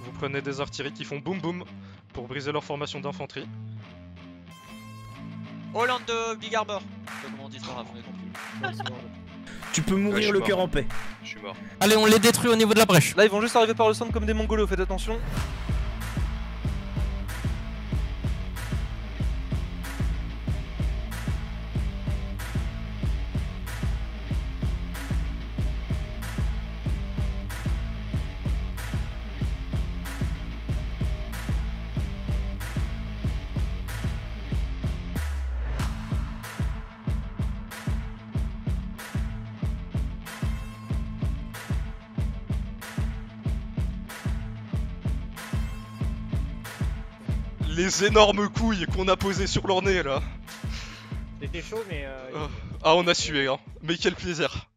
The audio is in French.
Vous prenez des artilleries qui font boum boum pour briser leur formation d'infanterie. Hollande de Big Harbor. Je sais pas comment on dit, c'est pas grave, on est compris. Tu peux mourir le cœur en paix. Je suis mort. Allez, on les détruit au niveau de la brèche. Là, ils vont juste arriver par le centre comme des mongolos, faites attention. Les énormes couilles qu'on a posées sur leur nez là. C'était chaud, mais. Ah, on a sué, hein. Mais quel plaisir.